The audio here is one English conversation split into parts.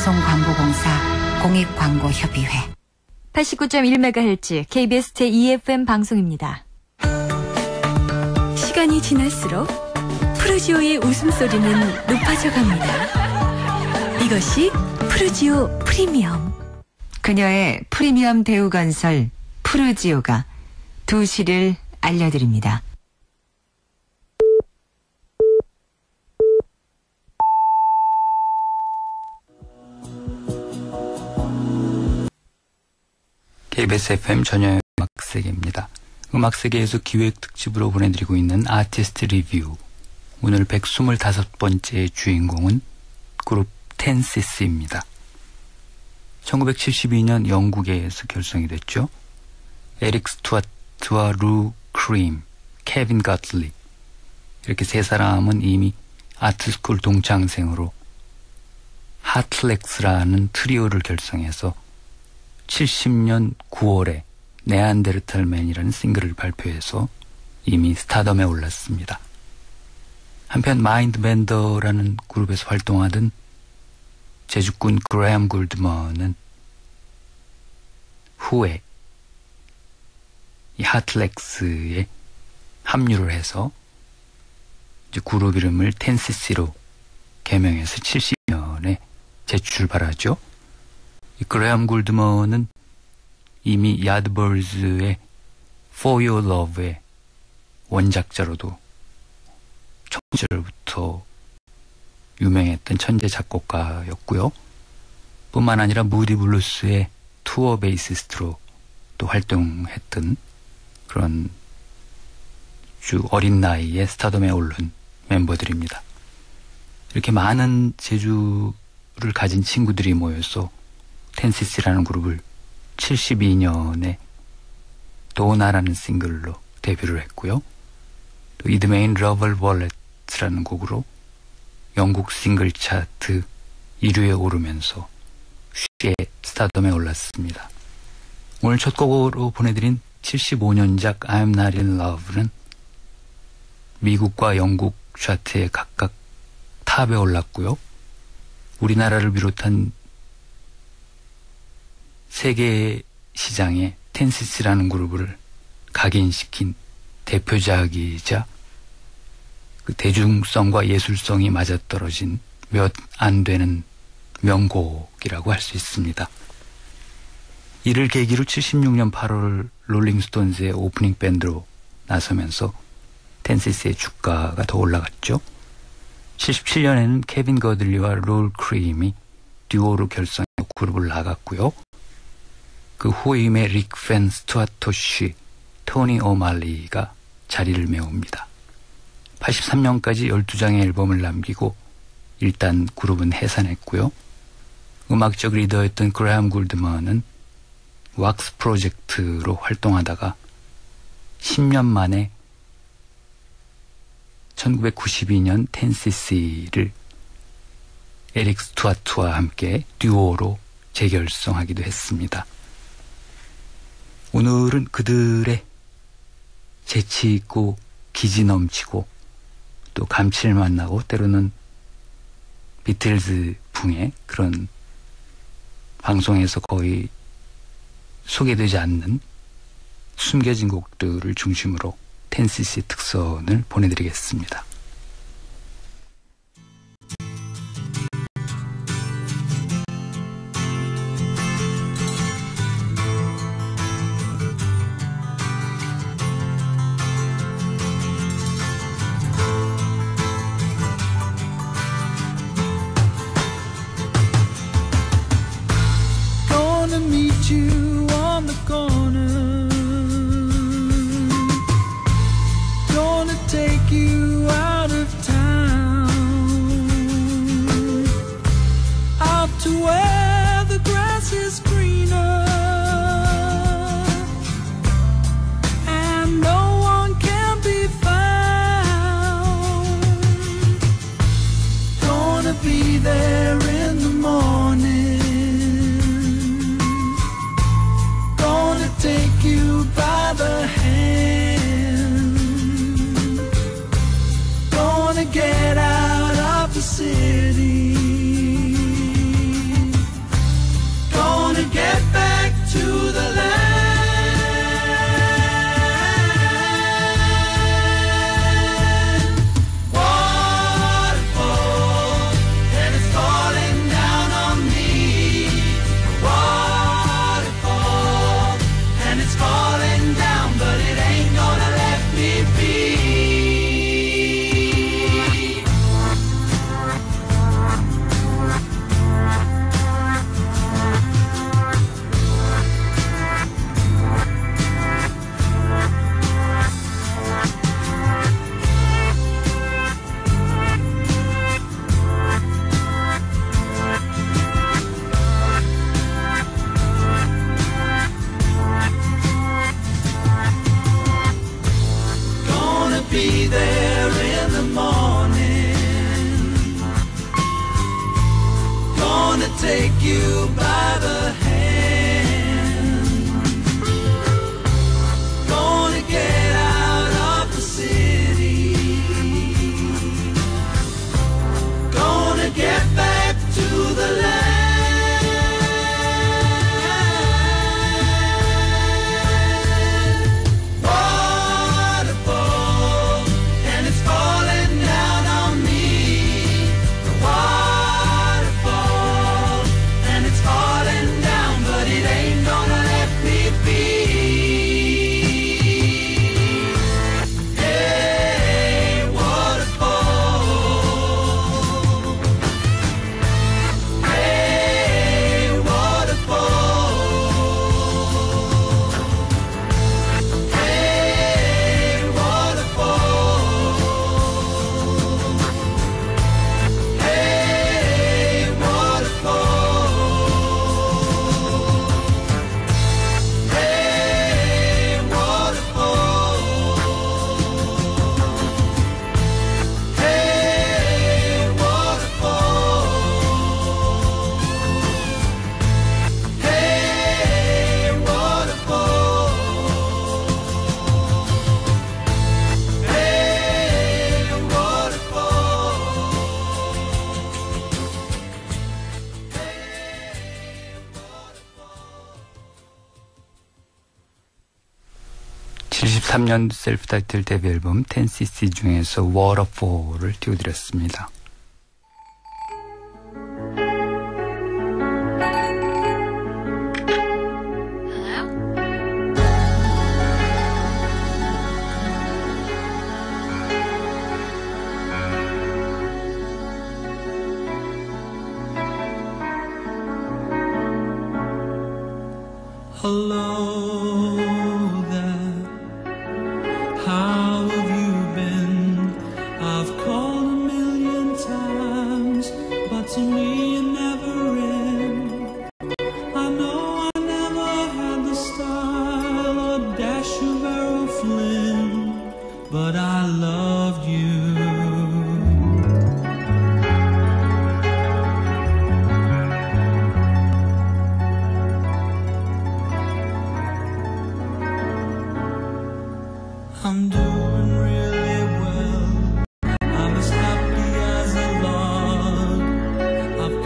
방송광고공사 공익광고협의회 89.1MHz KBS 제2FM 방송입니다. 시간이 지날수록 푸르지오의 웃음소리는 높아져 갑니다. 이것이 푸르지오 프리미엄. 그녀의 프리미엄 대우건설 푸르지오가 2시를 알려드립니다. KBS FM 전혀의 음악세계입니다. 음악세계에서 기획 특집으로 보내드리고 있는 아티스트 리뷰. 오늘 125번째 주인공은 그룹 텐시스입니다. 1972년 영국에서 결성이 됐죠. 에릭 스튜어트와 루 크림, 케빈 가틀리 이렇게 세 사람은 이미 아트스쿨 동창생으로 하틀렉스라는 트리오를 결성해서 70년 9월에 네안데르탈맨이라는 싱글을 발표해서 이미 스타덤에 올랐습니다. 한편 마인드밴더라는 그룹에서 활동하던 제주꾼 그레엄 굴드먼은 후에 이 하틀렉스에 합류를 해서 이제 그룹 이름을 텐시스로 개명해서 70년에 재출발하죠. 이 그레엄 굴드먼은 이미 야드버즈의 For Your Love의 원작자로도 청시절부터 유명했던 천재 작곡가였고요. 뿐만 아니라 무디 블루스의 투어 베이시스트로 또 활동했던 그런 아주 어린 나이에 스타덤에 오른 멤버들입니다. 이렇게 많은 재주를 가진 친구들이 모여서 텐시스라는 그룹을 72년에 도나라는 싱글로 데뷔를 했고요. 또 이드메인 러벌월렛이라는 곡으로 영국 싱글 차트 1위에 오르면서 쉽게 스타덤에 올랐습니다. 오늘 첫 곡으로 보내드린 75년작 I'm Not In Love는 미국과 영국 차트에 각각 탑에 올랐고요. 우리나라를 비롯한 세계 시장에 텐시스라는 그룹을 각인시킨 대표작이자 그 대중성과 예술성이 맞아떨어진 몇 안 되는 명곡이라고 할 수 있습니다. 이를 계기로 76년 8월 롤링스톤즈의 오프닝 밴드로 나서면서 텐시스의 주가가 더 올라갔죠. 77년에는 케빈 거들리와 롤 크림이 듀오로 결성해 그룹을 나갔고요. 그 후임에 릭 팬 스튜어트시, 토니 오말리가 자리를 메웁니다. 83년까지 12장의 앨범을 남기고 일단 그룹은 해산했고요. 음악적 리더였던 그레엄 굴드먼은 왁스 프로젝트로 활동하다가 10년 만에 1992년 텐시스를 에릭 스튜어트와 함께 듀오로 재결성하기도 했습니다. 오늘은 그들의 재치있고 기지 넘치고 또 감칠맛 나고 때로는 비틀즈 풍의 그런 방송에서 거의 소개되지 않는 숨겨진 곡들을 중심으로 텐시스의 특선을 보내드리겠습니다. You on the corner, gonna take you out of town, out to where the grass is greener and no one can be found. Gonna be there in the morning, take you by the hand, gonna get out of the city, take you by the hand. Gonna get out of the city. Gonna get back to the land. (73) 년 셀프 타이틀 데뷔 앨범 10cc 중에서 Waterfall을 띄워드렸습니다. Hello there, how have you been? I've called a million times, but to me you're never in. I know I never had the style or dash of Errol Flynn, but I loved you. I'm doing really well. I'm as happy as a log. I've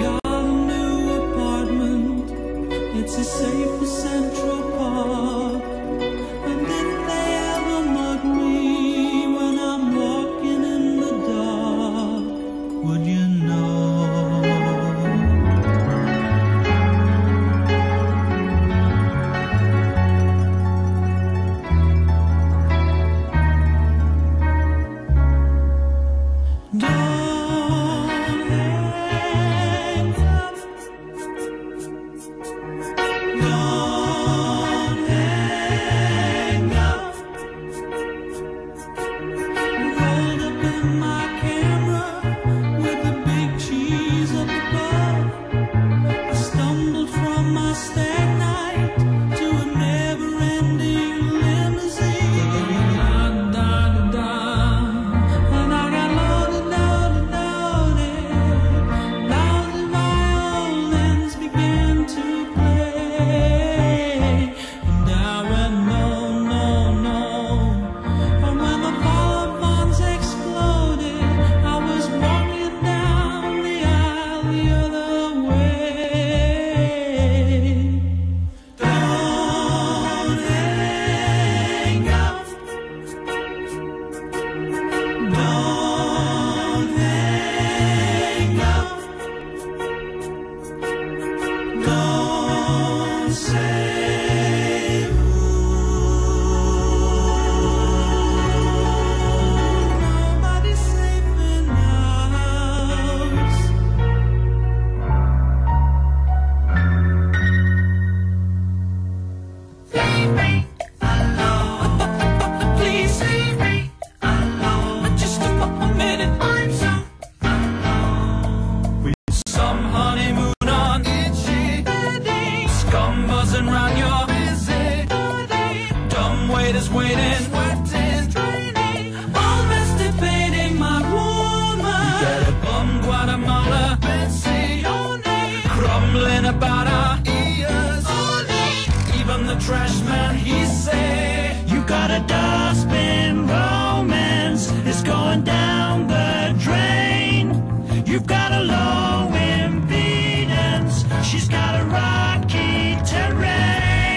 trash man, he say, you got a dustbin romance, it's going down the drain. You've got a low impedance, she's got a rocky terrain.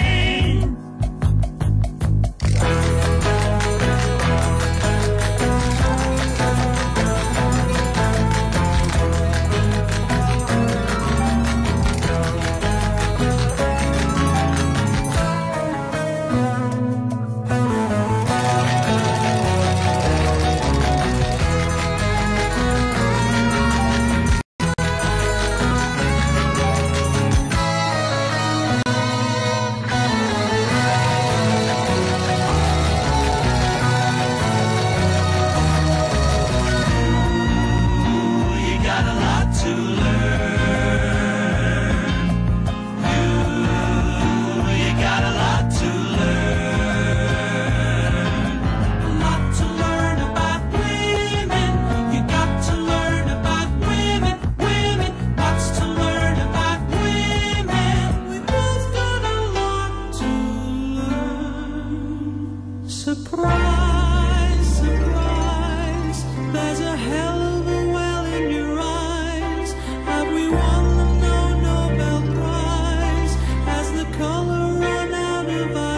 Surprise, surprise, there's a hell of a well in your eyes. Have we won the Nobel Prize? Has the color run out of our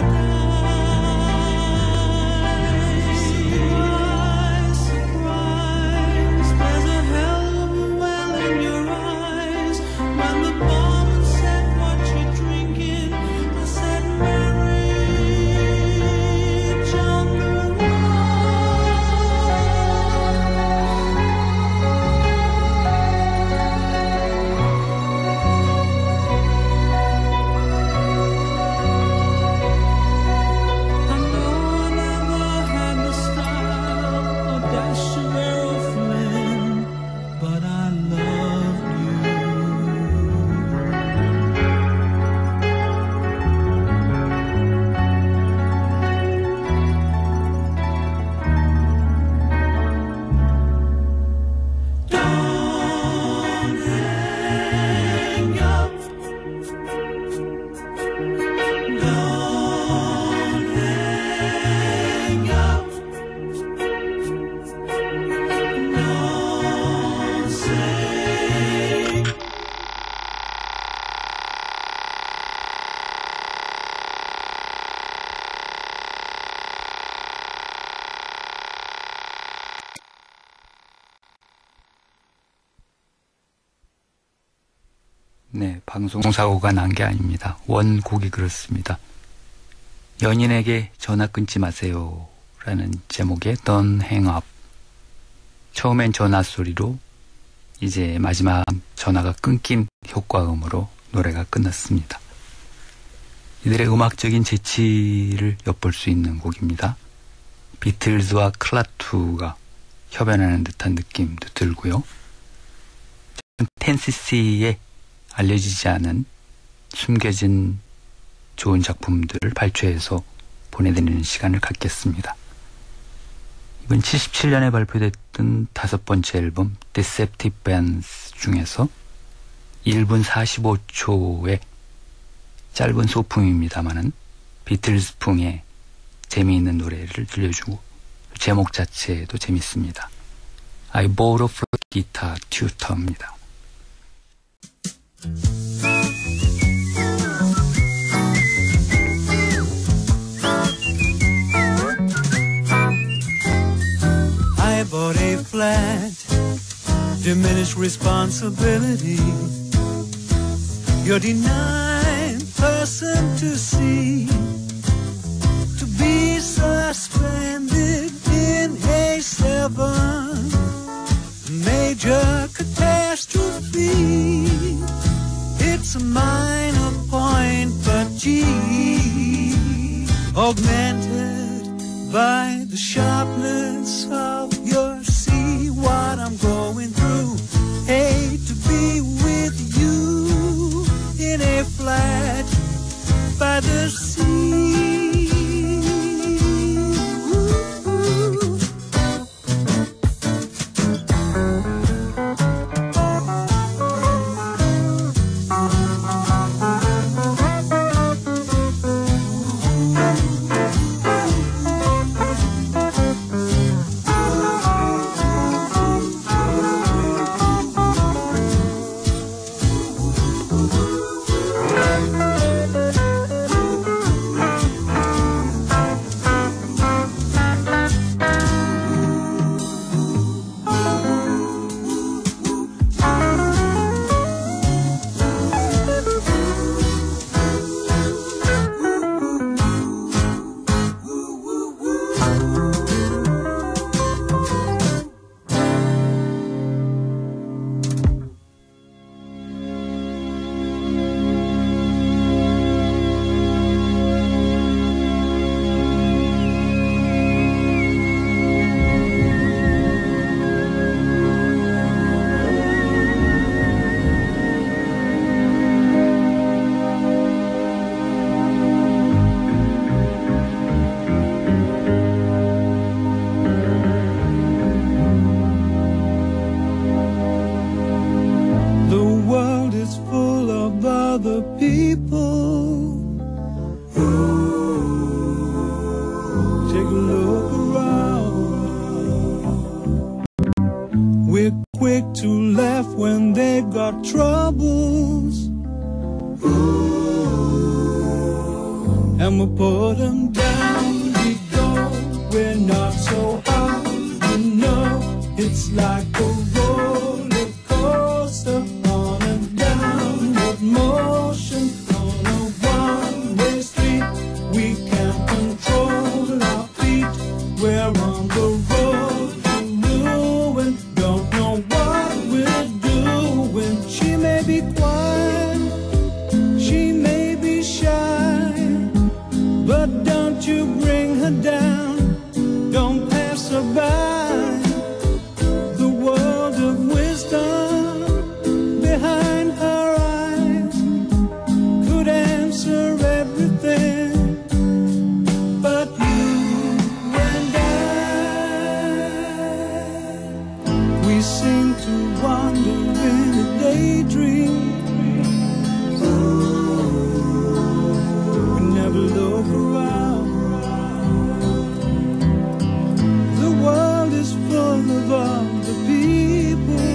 dyes? Surprise, surprise, there's a hell of a well in your eyes. When the barman said, what you drinking? I said, Mary. 네, 방송사고가 난 게 아닙니다. 원곡이 그렇습니다. 연인에게 전화 끊지 마세요 라는 제목의 Don't Hang Up. 처음엔 전화 소리로 이제 마지막 전화가 끊긴 효과음으로 노래가 끝났습니다. 이들의 음악적인 재치를 엿볼 수 있는 곡입니다. 비틀즈와 클라투가 협연하는 듯한 느낌도 들고요. 10cc의 알려지지 않은 숨겨진 좋은 작품들을 발췌해서 보내드리는 시간을 갖겠습니다. 이번 77년에 발표됐던 5번째 앨범 Deceptive Bands 중에서 1분 45초의 짧은 소품입니다만은 비틀즈풍의 재미있는 노래를 들려주고 제목 자체도 재밌습니다. I bought a flute guitar tutor입니다. I bought a flat, diminished responsibility. You're denying person to see, to be suspended in a 7 major catastrophe. It's a minor point, but gee, augmented by the sharpness of your see what I'm going through. Hate to be with you in a flat by the sea. the people. Take a look around. We're quick to laugh when they got troubles, and we put them down. We go, we're not so hard, you know. It's like a roller coaster on a downward motion, on a one-way street. We can't control our feet. We're on the road to ruin. Don't know what we're doing. She may be quiet, she may be shy, but don't you bring her down. Don't pass her by. The world of wisdom behind her eyes could answer everything, but you and I, we seem to wander in a daydream. We never look around. The world is full of other people,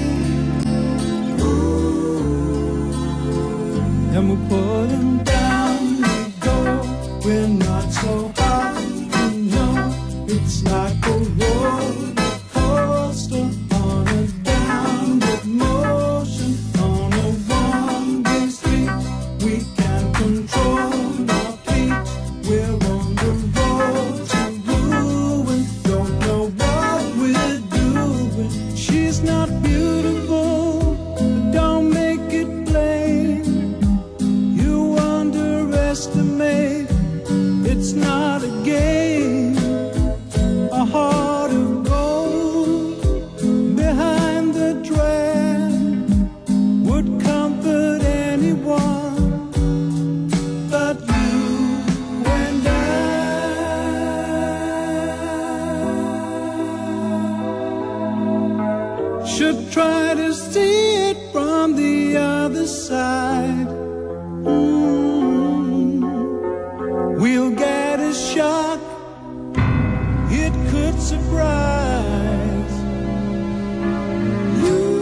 and we put them down. We go, we're not so hard, you know. It's like a roller coaster on a downward motion, on a one-way street. We can't control our feet. We're on the road to ruin. Don't know what we're doing. She's not beautiful, but don't make it plain. You underestimate. It's not a game. A heart of gold behind the dress would comfort anyone, but you and I should try to see it from the other side. We'll get a shock, it could surprise you.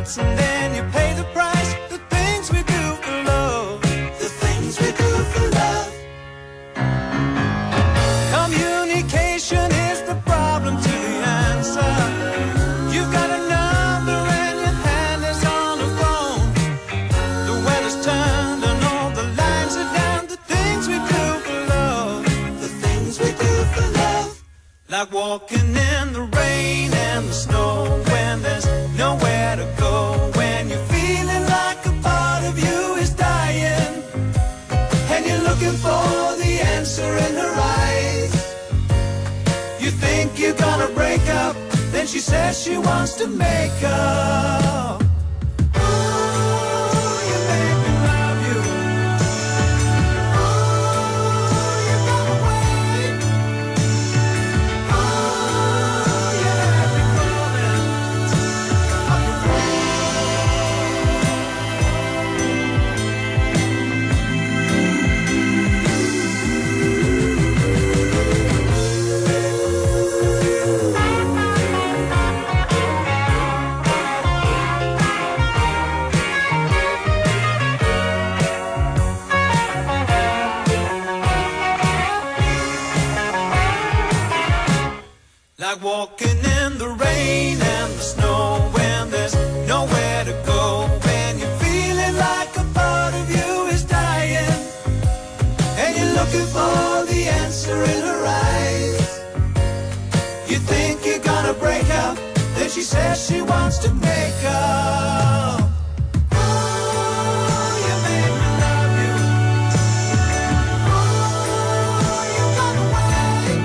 once and then you pay the price. The things we do for love, the things we do for love. Communication is the problem to the answer. You've got a number and your hand is on the phone. The weather's turned and all the lines are down. The things we do for love, the things we do for love. Like walking in the rain and the snow when there's nowhere to go. When you're feeling like a part of you is dying and you're looking for the answer in her eyes. You think you're gonna break up, then she says she wants to make up. Ooh, you make me love you. Ooh, you got away. Ooh, you have me falling. Like walking in the rain and the snow when there's nowhere to go. When you're feeling like a part of you is dying and you're looking for the answer in her eyes. You think you're gonna break up, then she says she wants to make up. Ooh, you made me love you. Ooh, you got away.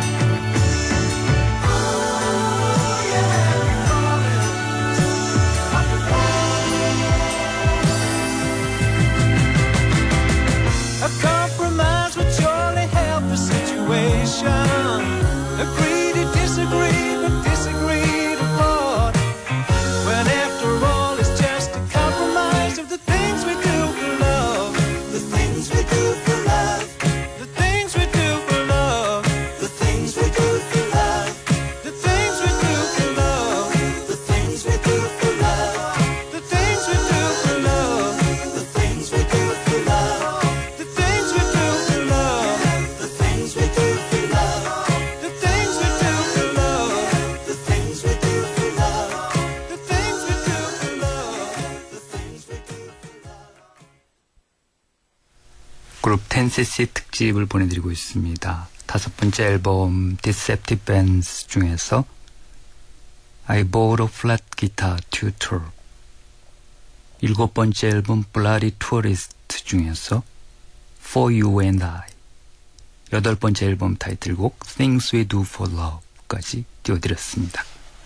A compromise would surely help the situation. Agree to disagree, but disagree to part. When after all it's just a compromise of the things we do for love. The things we do for love. The things we do for love. The things we do for love. The things we do for love. The things we do for love. The things we do for love. The things we do for love. The things we do for love. The things we do for love. The things we do for love. The things we do for love. The things we do for love. The things we do for love. 그룹 10cc 특집을 보내드리고 있습니다. 5번째 앨범 Deceptive Bands 중에서 I Bought a Flat Guitar Tutor, 7번째 앨범 Bloody Tourist 중에서 For You and I, 8번째 앨범 타이틀곡 Things We Do for Love까지 띄워드렸습니다.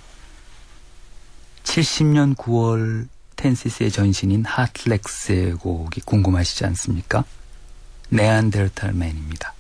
70년 9월 10cc의 전신인 하트렉스의 곡이 궁금하시지 않습니까? 네안데르탈맨입니다.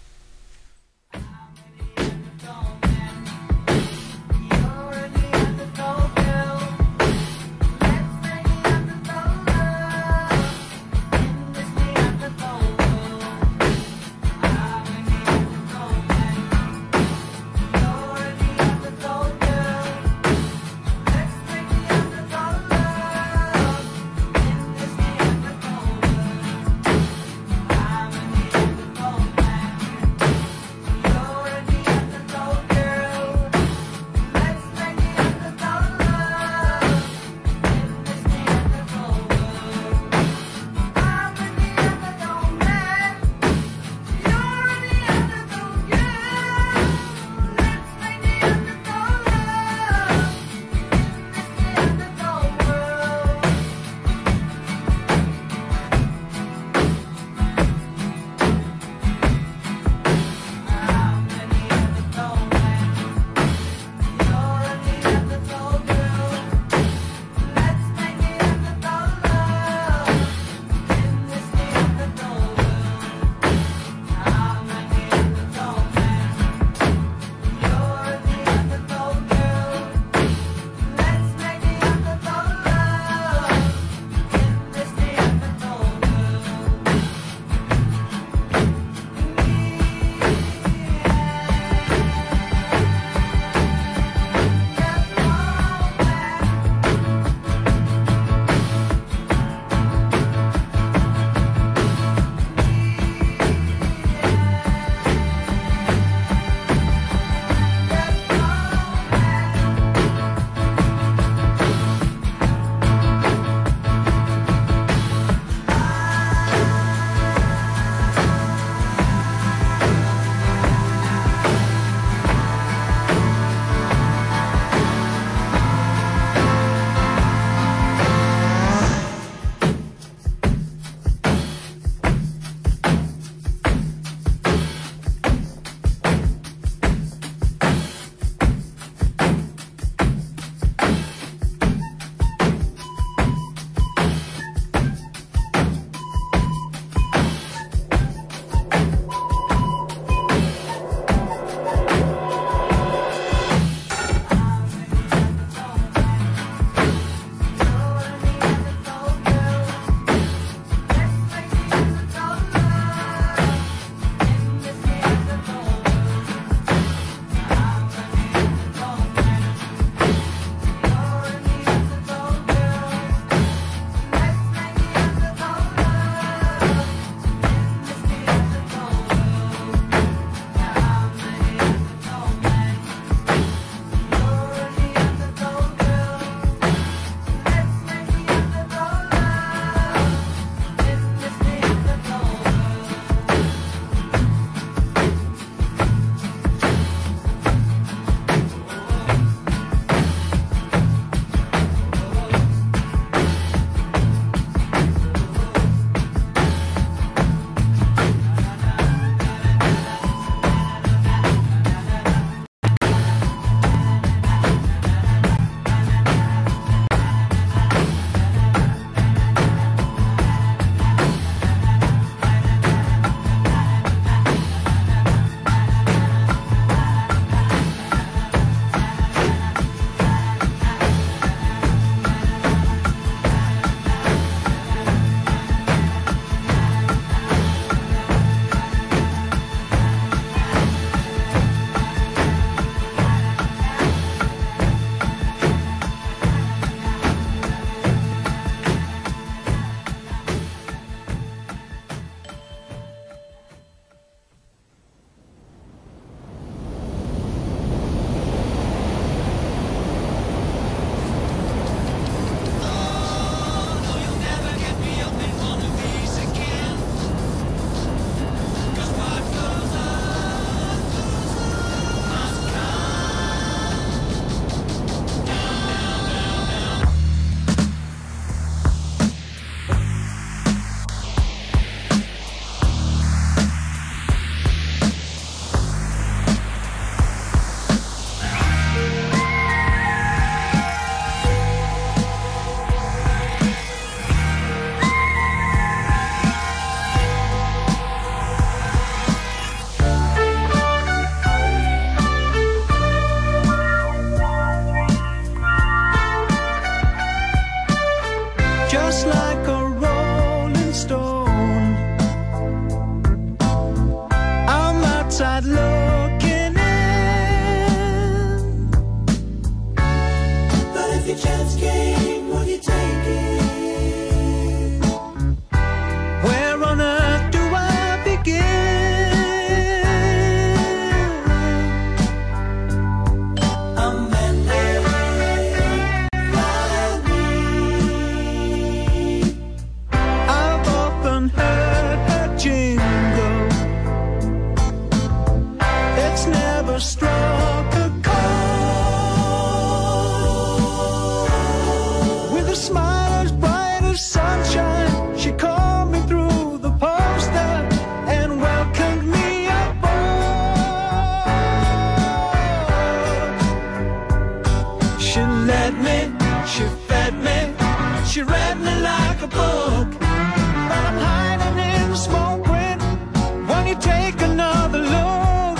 She fed me, she read me like a book. But I'm hiding in the small print. Won't you take another look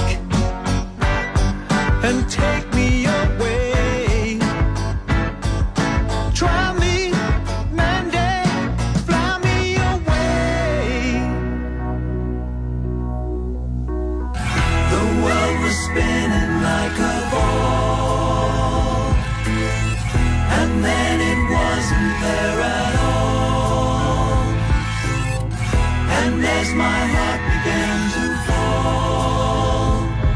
and take me away? Try me, Mandy, fly me away. The world was spinning like a ball, and then it wasn't there at all. And as my heart began to fall,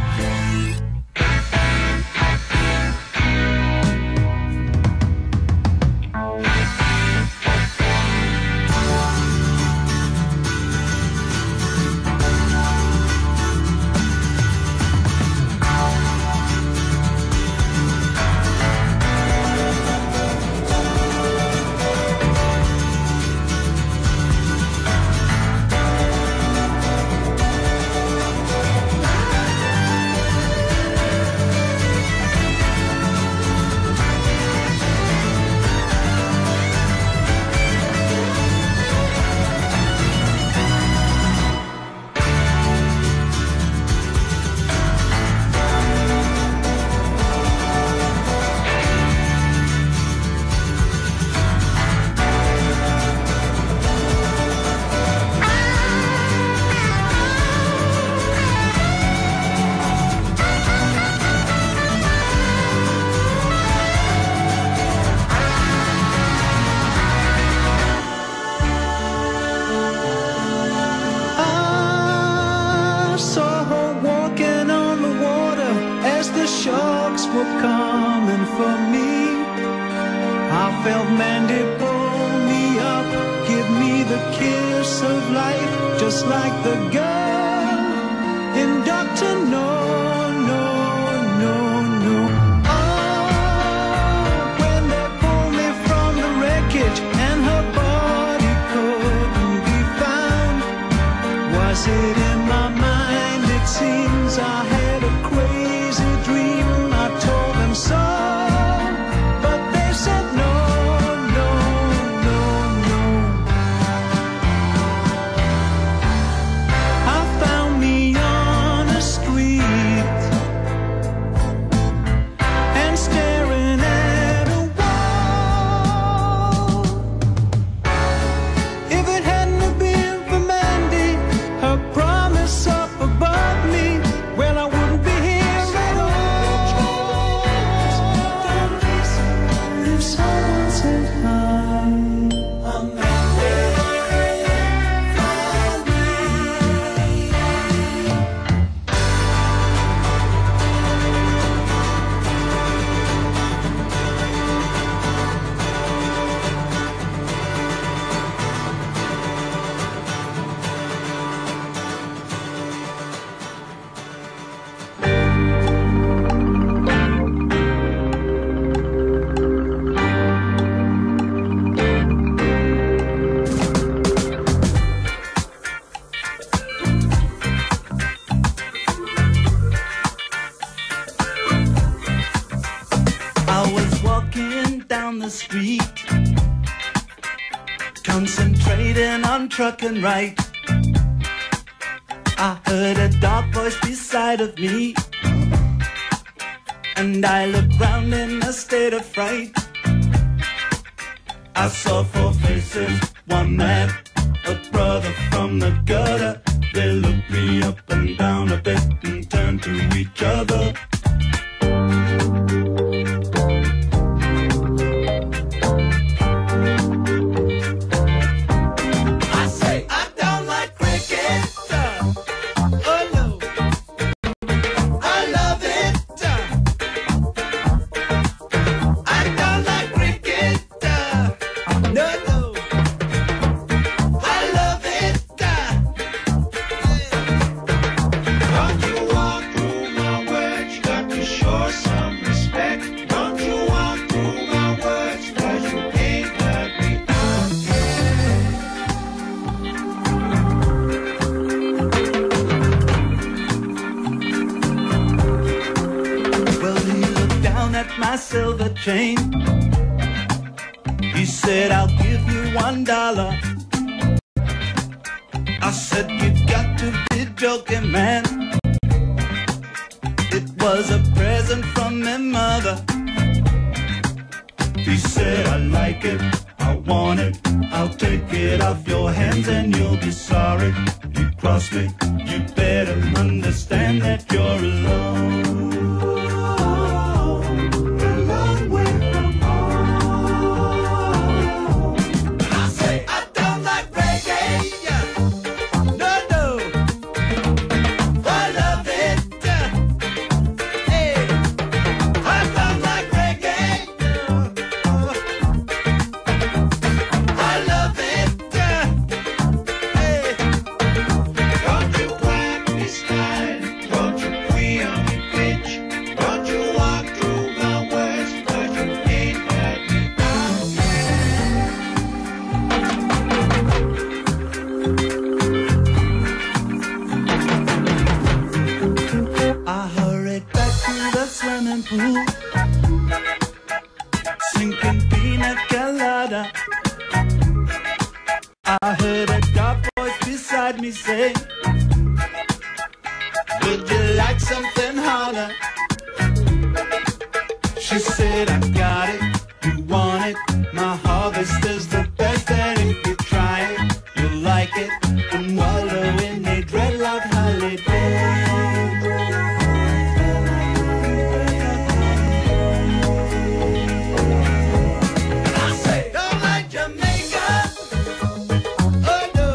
I saw her walking on the water as the sharks were coming for me. I felt Mandy pull me up, give me the kiss of life, just like the girl in Dr. No, no, no, no. Oh, when they pulled me from the wreckage and her body couldn't be found. Was it in my mind? It seems I had a crazy dream. I told them so, but they said no, no, no, no. I found me on a street and staring at a wall. If it hadn't have been for Mandy, her promise up above me, well, I wouldn't be here at all. If someone said hi, I'm Mandy, fly me. I was walking down the street, concentrating on trucking right. I heard a dark voice beside of me, and I looked round in a state of fright. I saw four faces, one man, a brother from the gutter. They looked me up and down a bit and turned to each other. I say, I don't like cricket. Oh no, I love it. I don't like cricket. No, no, I love it. Don't you walk through my words, you got to show some respect. Don't you walk through my words, 'cause you can't let me out. Well, he looked down at my silver chain, He said, I'll give you $1. I said, you got to be joking, man. It was a present from my mother. He said, I like it, I want it, I'll take it off your hands and you'll be sorry. You crossed me, you better understand that you're alone. A long way from home. And I say, I don't like reggae. No, no, I love it. Hey, I don't like reggae. I love it. Hey, don't you whack me slide, don't you queer me bitch, don't you walk through my words, 'cause you ain't heard me out yet. I hurried back to the swimming pool, sinking pina colada. I heard a dark voice beside me say, would you like something harder? She said, I got it, you want it, my harvest is the best, and if you try it, you'll like it, and wallow in a dreadlock holiday. And I say, don't like Jamaica. Oh no,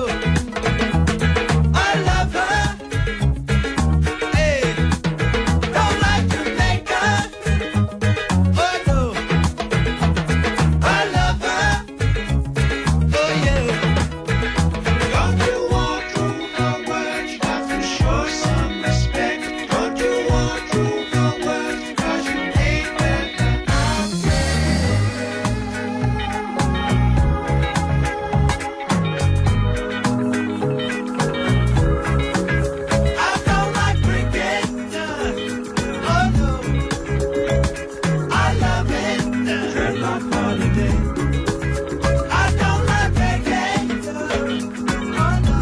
I love her. Hey, don't like Jamaica. Oh no, I love her. Oh yeah. Don't you walk through her words, got to show some respect. Don't you walk through her words, 'cause you ain't heard her out I don't like cricket. Oh no, I love it. Dreadlock holiday. I don't like reggae. Oh no,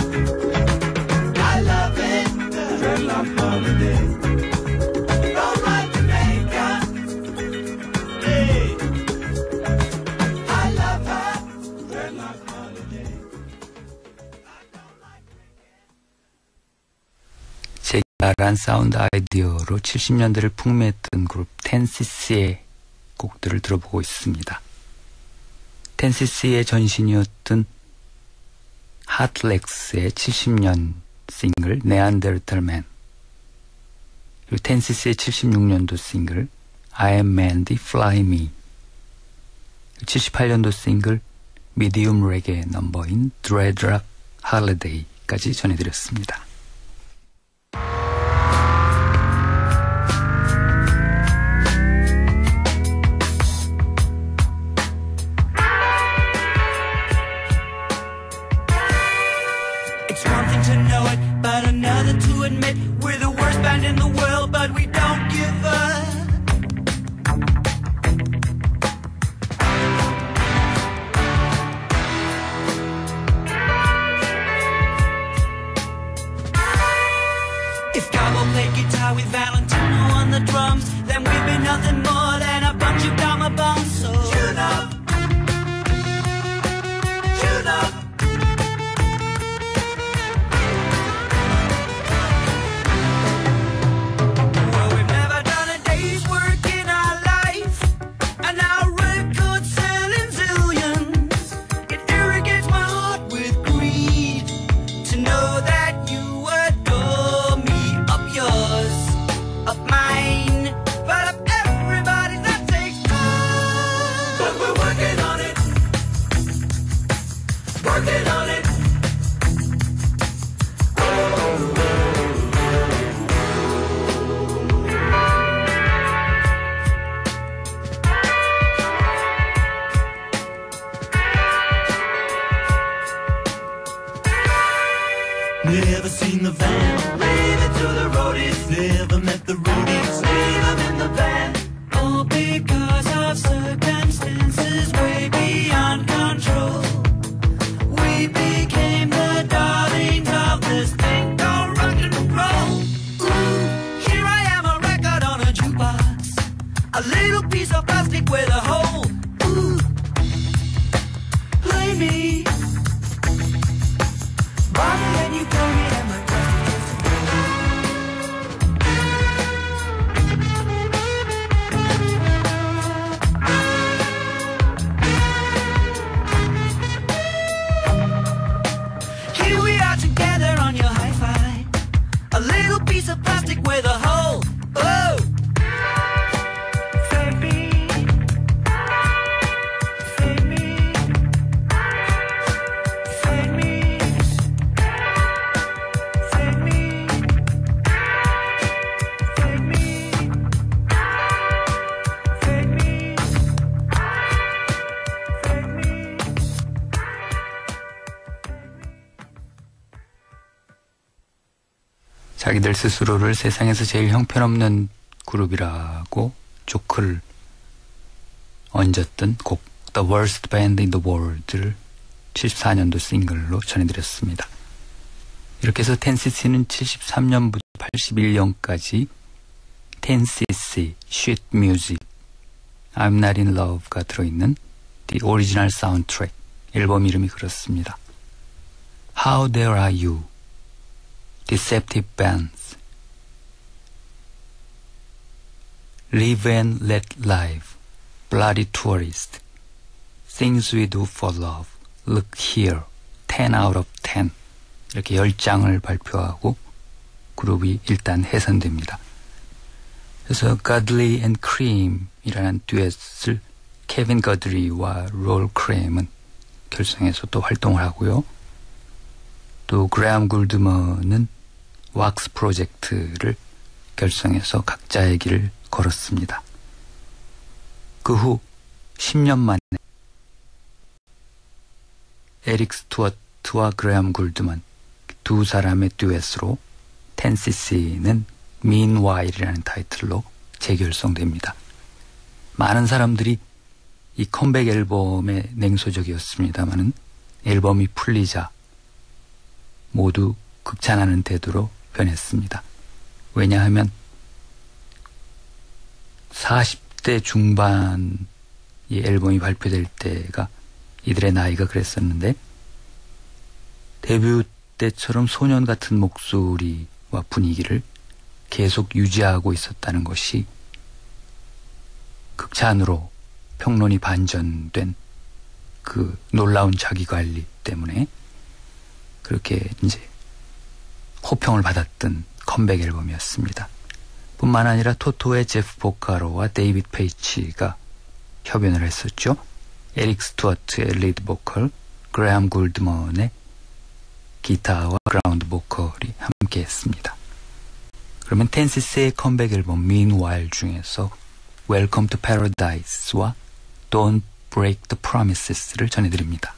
I love it. Dreadlock holiday. Don't like Jamaica. Hey, I love her. Dreadlock holiday. 제가 말한 사운드 아이디어로 70년대를 풍미했던 그룹 텐시스의 곡들을 들어보고 있습니다. 텐시스의 전신이었던 하트렉스의 70년 싱글 네안데르탈맨, 그리고 텐시스의 76년도 싱글 I Am Mandy Fly Me, 78년도 싱글 미디움 레게 넘버인 Dreadlock Holiday까지 전해드렸습니다. It's one thing to know it, but another to admit we're the worst band in the world, but we don't give up. If Gabo played guitar with Valentino on the drums, then we'd be nothing more than a bunch of drama bums. So tune up, tune up. Well, we've never done a day's work in our life, and our record's selling zillions. It irrigates my heart with greed to know that you adore me, up yours, up mine, but up everybody's. That takes time. A little piece of plastic with a hole. Ooh. Play me. Bobby, when you told me that my trust is just a here we are together on your hi-fi. A little piece of plastic with a hole. Oh! Save me. Save me. Save me. Save me. Save me. Save me. Save me. 자기들 스스로를 세상에서 제일 형편없는 그룹이라고 조크를 얹었던 곡 The Worst Band in the World를 74년도 싱글로 전해드렸습니다. 이렇게 해서 10cc는 73년부터 81년까지 10cc, Sheet Music, I'm Not in Love가 들어있는 The Original Soundtrack, 앨범 이름이 그렇습니다. How There Are You, Deceptive Bands, Live and Let Live, Bloody Tourist, Things We Do for Love, Look Here, 10 out of 10 이렇게 10장을 발표하고 그룹이 일단 해산됩니다. 그래서 Godley and Cream 이라는 듀엣을 케빈 거드리와 롤 크레임은 결성해서 또 활동을 하고요. 또 그레암 굴드먼은 왁스 프로젝트를 결성해서 각자의 길을 걸었습니다. 그 후 10년 만에 에릭 스튜어트와 그레암 굴드먼 두 사람의 듀엣으로 10cc는 Meanwhile이라는 타이틀로 재결성됩니다. 많은 사람들이 이 컴백 앨범에 냉소적이었습니다마는 앨범이 풀리자 모두 극찬하는 태도로 변했습니다. 왜냐하면 40대 중반 이 앨범이 발표될 때가 이들의 나이가 그랬었는데 데뷔 때처럼 소년 같은 목소리와 분위기를 계속 유지하고 있었다는 것이 극찬으로 평론이 반전된 그 놀라운 자기관리 때문에 그렇게 이제 호평을 받았던 컴백 앨범이었습니다. 뿐만 아니라 토토의 제프 보카로와 데이비드 페이치가 협연을 했었죠. 에릭 스튜어트의 리드 보컬, 그레암 굴드먼의 기타와 그라운드 보컬이 함께 했습니다. 그러면 10cc의 컴백 앨범 Meanwhile 중에서 Welcome to Paradise와 Don't Break the Promises를 전해드립니다.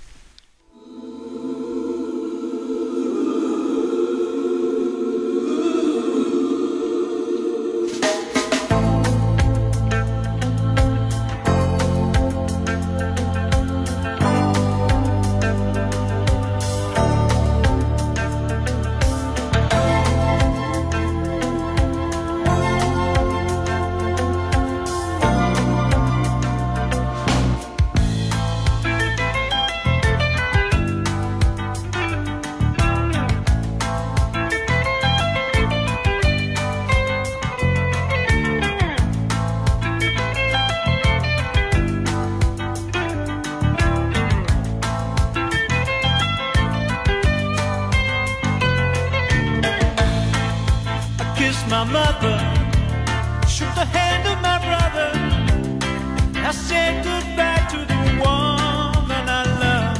My mother shook the hand of my brother. I said goodbye to the woman I love.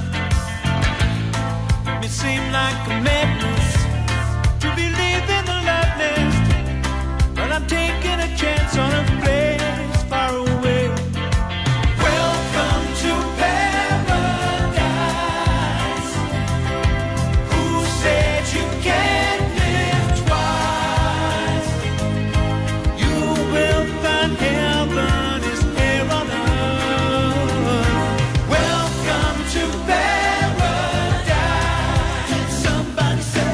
It seemed like a madness to believe in the love nest, but I'm taking a chance on a place far away. Welcome to paradise. Who said you can't live twice? Heaven is here on earth. Welcome to paradise. Somebody say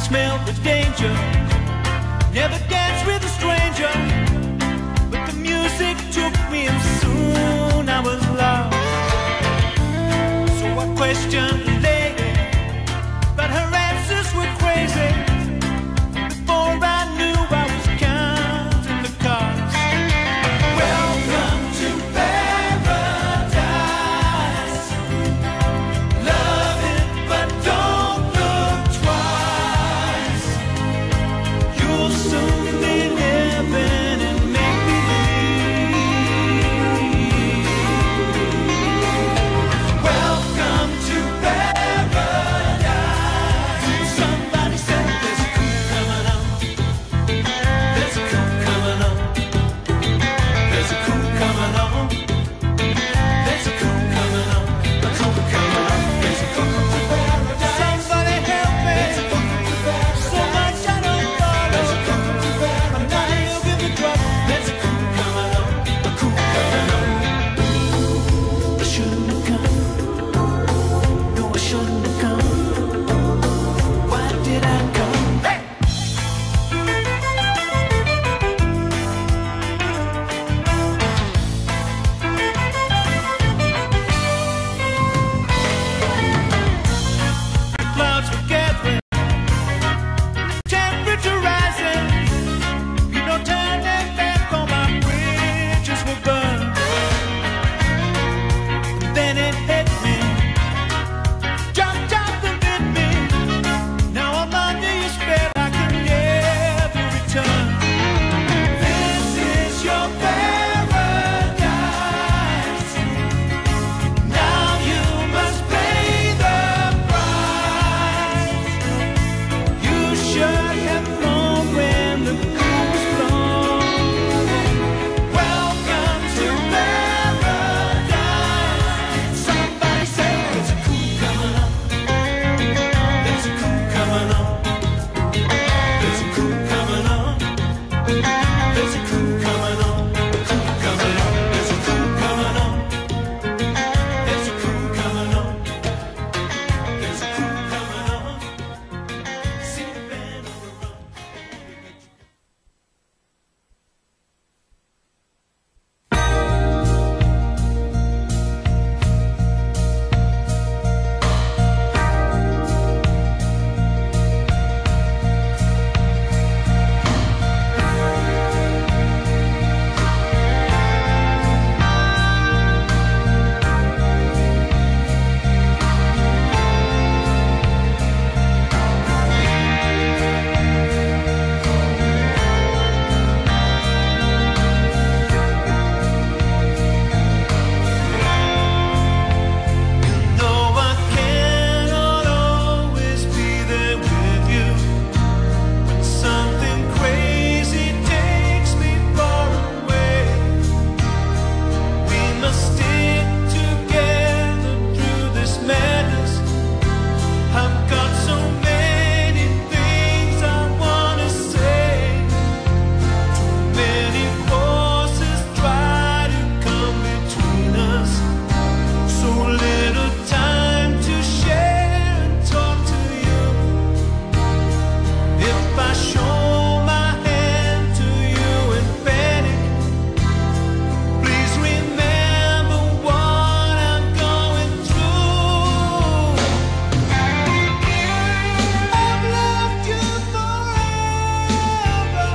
smelled the danger. Never danced with a stranger, but the music took me and soon I was lost. So I questioned the lady, but her answers were crazy. Before I knew I was counting the cost. Welcome to paradise. Love it, but don't look twice. You'll soon be living in make-believe. Welcome to paradise. Somebody said there's a coup coming on. There's a coup coming on. There's a coup coming on. There's a coup coming on. A coup coming on. There's a coup to paradise. Somebody help me. So much I don't follow. I'm not here with the trouble. There's a coup coming on. A coup coming on. I shouldn't have come. No, I shouldn't have come. Why did I come? Hey! The clouds were gathering, temperature rising. You know, turning back on my bridges were burned. Then it hit me, jumped up and bit me. Now I'm under your spell, I can never return. This is your paradise. Now you must pay the price. You should have known when the coup was blown. Welcome to paradise. Somebody say there's a coup coming on. There's a coup coming on. There's a coup coming on. There's a coup coming on. A coup coming on. There's a coup coming on. There's a coup coming on. There's a coup coming on. See the band on the run. No, I cannot always be there with you. When something crazy takes me far away, we must stick together through this madness. I've got so many things I wanna say. Too many forces try to come between us. So little time to share and talk to you. If I show my hand to you in panic, please remember what I'm going through. I've loved you forever,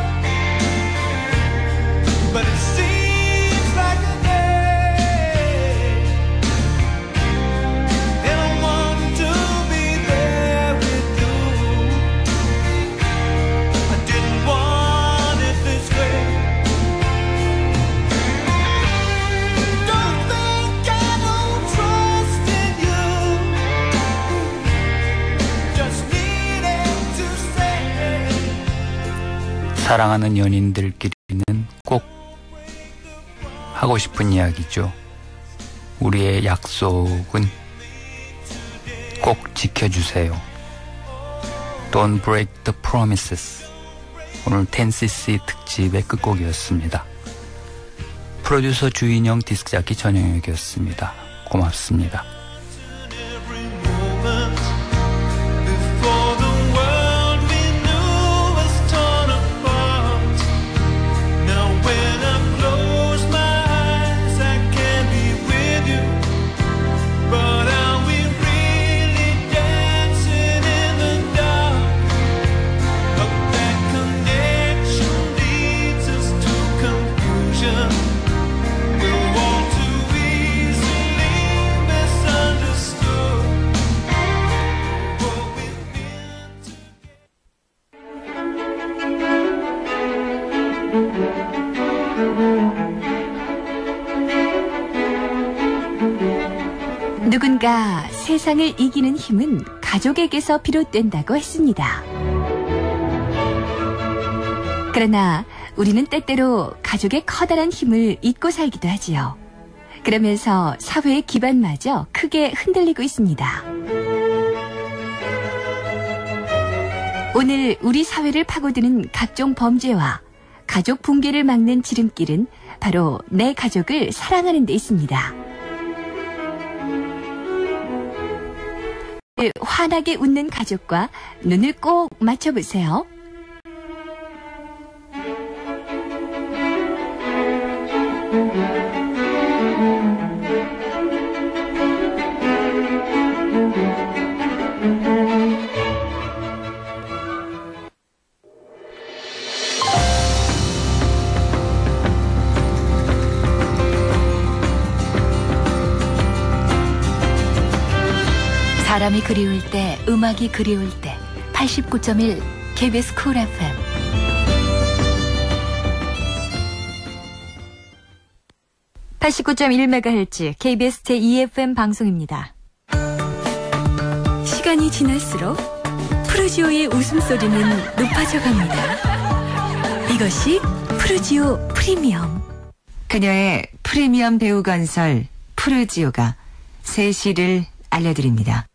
but it seems like a day. And I want to be there with you. I didn't want it this way. Don't think I don't trust in you. Just needed to say. 사랑하는 연인들끼리는 꼭 하고 싶은 이야기죠. 우리의 약속은 꼭 지켜주세요. Don't break the promises. 오늘 10cc 특집의 끝곡이었습니다. 프로듀서 주인영, 디스크자키 전영혁이었습니다. 고맙습니다. Every moment before the world we 누군가 세상을 이기는 힘은 가족에게서 비롯된다고 했습니다. 그러나 우리는 때때로 가족의 커다란 힘을 잊고 살기도 하지요. 그러면서 사회의 기반마저 크게 흔들리고 있습니다. 오늘 우리 사회를 파고드는 각종 범죄와 가족 붕괴를 막는 지름길은 바로 내 가족을 사랑하는 데 있습니다. 환하게 웃는 가족과 눈을 꼭 맞춰보세요. 사람이 그리울 때, 음악이 그리울 때 89.1 KBS 쿨 FM. (89.1MHz) KBS 제2FM 방송입니다. 시간이 지날수록 푸르지오의 웃음소리는 높아져갑니다. 이것이 푸르지오 프리미엄. 그녀의 프리미엄 배우 건설 푸르지오가 새 시를 알려드립니다.